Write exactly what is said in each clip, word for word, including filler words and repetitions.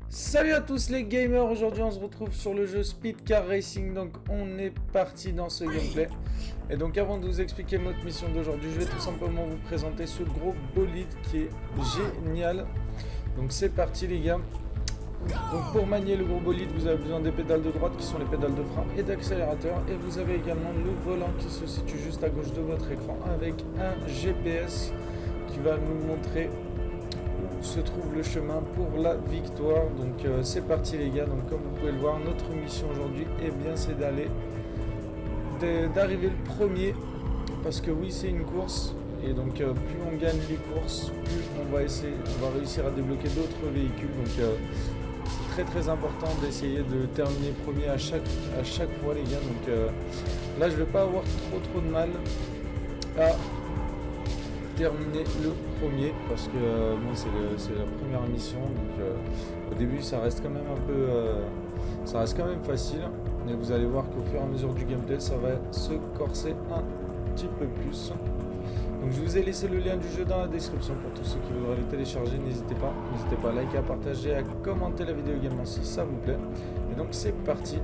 Salut à tous les gamers, aujourd'hui on se retrouve sur le jeu Speed Car Racing, donc on est parti dans ce gameplay. Et donc avant de vous expliquer notre mission d'aujourd'hui, je vais tout simplement vous présenter ce gros bolide qui est génial. Donc c'est parti les gars. Donc pour manier le gros bolide, vous avez besoin des pédales de droite qui sont les pédales de frein et d'accélérateur. Et vous avez également le volant qui se situe juste à gauche de votre écran avec un G P S qui va nous montrer où se trouve le chemin pour la victoire. Donc euh, c'est parti les gars. Donc comme vous pouvez le voir, notre mission aujourd'hui, eh bien c'est d'aller d'arriver le premier, parce que oui c'est une course. Et donc euh, plus on gagne les courses, plus on va essayer, on va réussir à débloquer d'autres véhicules. Donc euh, c'est très très important d'essayer de terminer premier à chaque, à chaque fois les gars. Donc euh, là je vais pas avoir trop trop de mal à terminer le premier, parce que euh, bon, c'est la première mission. Donc euh, au début ça reste quand même un peu euh, ça reste quand même facile, mais vous allez voir qu'au fur et à mesure du gameplay ça va se corser un petit peu plus. Donc je vous ai laissé le lien du jeu dans la description pour tous ceux qui voudraient le télécharger. N'hésitez pas, n'hésitez pas à liker, à partager, à commenter la vidéo également si ça vous plaît. Et donc c'est parti.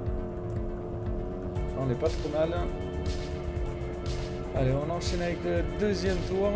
On n'est pas trop mal. Allez, on enchaîne avec le deuxième tour.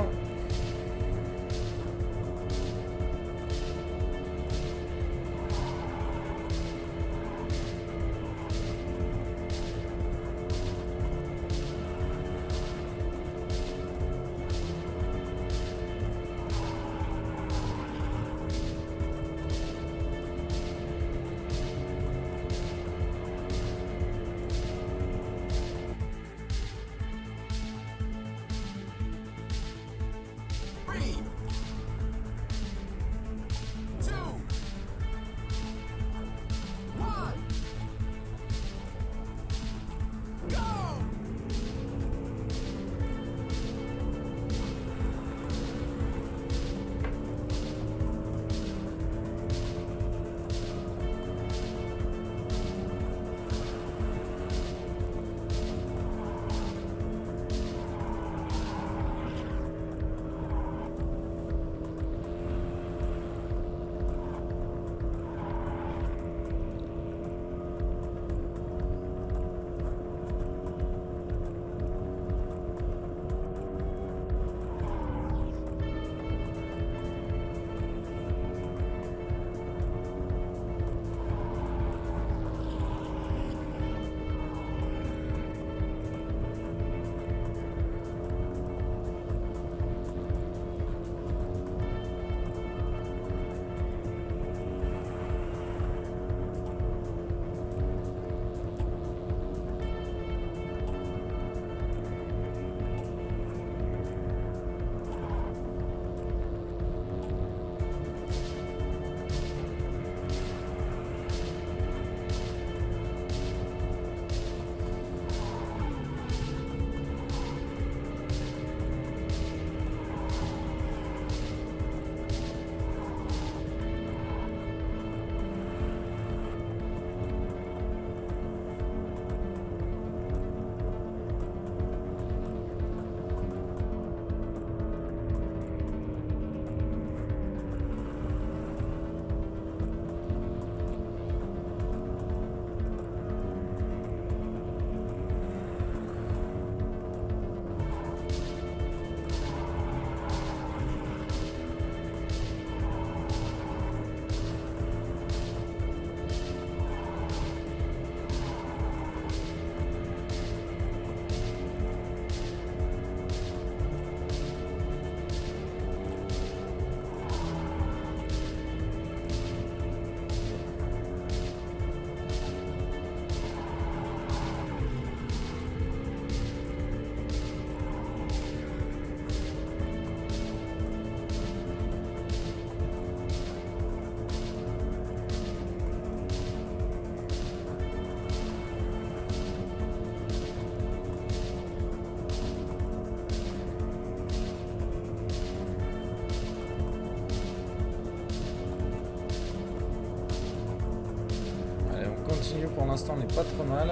Pour l'instant on n'est pas trop mal.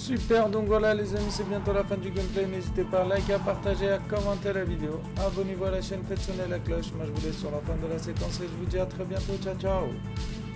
Super, donc voilà les amis, c'est bientôt la fin du gameplay. N'hésitez pas à liker, à partager, à commenter la vidéo. Abonnez-vous à la chaîne, faites sonner la cloche. Moi je vous laisse sur la fin de la séquence et je vous dis à très bientôt. Ciao ciao.